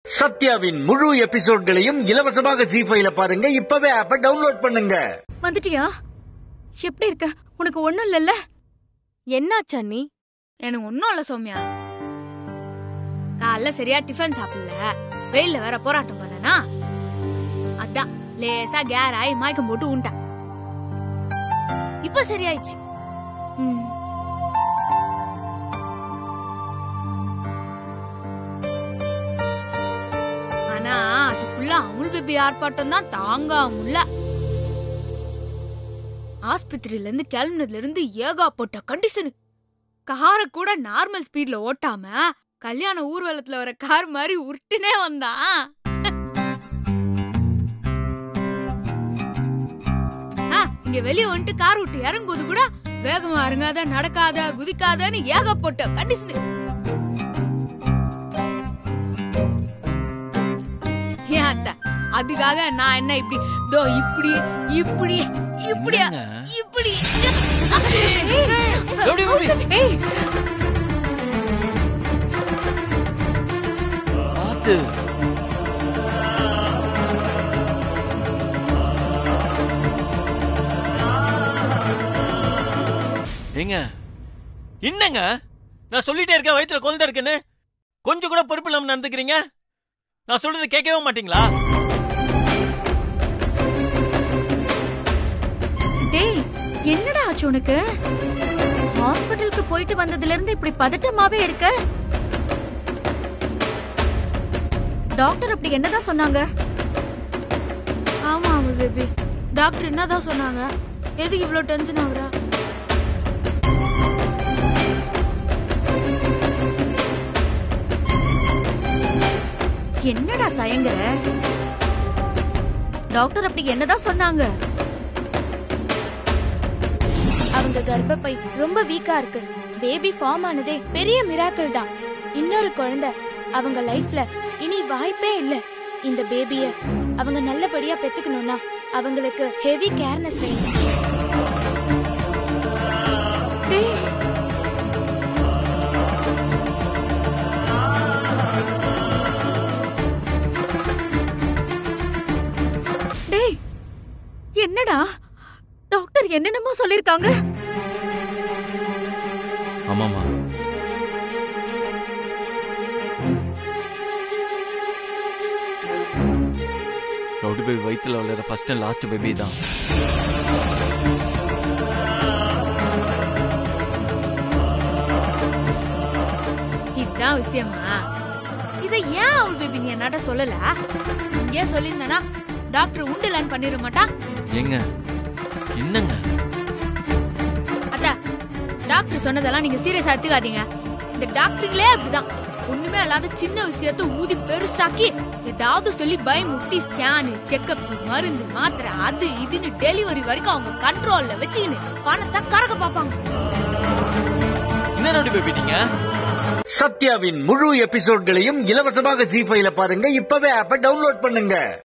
சத்யாவின் முழு எபிசோட்களையும் இலவசமாக ஜி5ல பாருங்க. இப்பவே ஆப்பை டவுன்லோட் பண்ணுங்க. வந்துட்டியா? எப்படி இருக்க? உனக்கு ஒண்ணும் இல்லல்ல? என்னாச்சா நீ? எனக்கு ஒன்னும் இல்ல சௌமியா. காலைல சரியா டிஃபன் சாப்பிடல, வெயில்ல வேற போராட்டம் பண்ணனா, அதான் லேசா கேர் ஆகி மயக்கம் போட்டு உண்டா. இப்ப சரியாயிடுச்சு. ஆனா அதுக்குள்ள அமுல் பேபி ஆர்ப்பாட்டம் தான் தாங்காமுல்ல. ஆஸ்பத்திரியில இருந்து கிளம்பினதுல இருந்து ஏகாப்பட்ட கண்டிஷனு. காரை கூட நார்மல் ஸ்பீட்ல ஓட்டாம கல்யாண ஊர்வலத்துல வர கார் மாதிரி உருட்டுனே வந்தான். இங்க வெளியே வந்துட்டு கார் விட்டு இறங்கும்போது கூட வேகமா இறங்காத, நடக்காத, குதிக்காதன்னு ஏகப்பட்ட கண்டிஷனு. அதுக்காக நான் என்ன இப்படி தோ இப்படி இப்படி இப்படியா இப்படி ஏங்க என்னங்க நான் சொல்லிட்டே இருக்கேன், வயிற்றுல குழந்தை இருக்குன்னு கொஞ்சம் கூட பொறுப்பு இல்லாம நடந்துக்கிறீங்க. நான் சொல்றது கேட்கவே மாட்டீங்களா? டேய், என்னடா ஆச்சு உனக்கு? ஹாஸ்பிடலுக்கு போயிட்டு வந்ததுல இருந்து இப்படி பதட்டமாவே இருக்க. டாக்டர் அப்படி என்னதான் சொன்னாங்க? ஆமா பேபி, டாக்டர் என்னதான் சொன்னாங்க? எதுக்கு இவ்வளவு டென்ஷன் ஆகுறா? என்னடா தயங்குற? டாக்டர் அப்படி என்னதான் சொன்னாங்க? அவங்க கர்ப்பப்பை ரொம்ப வீக்கா இருக்கு. பேபி ஃபார்ம் ஆனதே பெரிய மிராக்கிள் தான். இன்னொரு குழந்தை அவங்க லைஃப்ல இனி வாய்ப்பே இல்ல. இந்த பேபிய அவங்க நல்லபடியா பெத்துக்கணும்னா அவங்களுக்கு ஹெவி கேர்னஸ் வேணும். டேய், என்னடா டாக்டர் என்னென்னமோ சொல்லிருக்காங்க? ஆமாமா, ரவுடி பேபி வயிற்றுல வளர ஃபர்ஸ்ட் அண்ட் லாஸ்ட் பேபி தான். இதுதான் விஷயமா? இத ஏன் அவள் பேபி நீ என்னட்ட சொல்லல? இங்கே சொல்லியிருந்தானா டாக்டர் உண்டுலான்னு பண்ணிட மாட்டா? ஏங்க என்னங்க? அத்தா, டாக்டர் சொன்னதெல்லாம் நீங்க சீரியஸா எடுத்துக்காதீங்க. இந்த டாக்டருங்களே அப்படிதான். ஒண்ணுமே இல்லாத சின்ன விஷயத்த ஊதி பெருசாக்கி ஏதாவது சொல்லி பயமுட்டி ஸ்கேனு, செக்அப், மருந்து, மாத்திரை, அது இதுன்னு டெலிவரி வரைக்கும் அவங்க கண்ட்ரோல்ல வச்சுக்கின்னு பணத்தை கறக்க பாப்பாங்க. என்ன ரவுடி பேபி நீங்க? சத்யாவின் முழு எபிசோட்களையும் இலவசமாக ஜி5ல பாருங்க. இப்பவே ஆப்பை டவுன்லோட் பண்ணுங்க.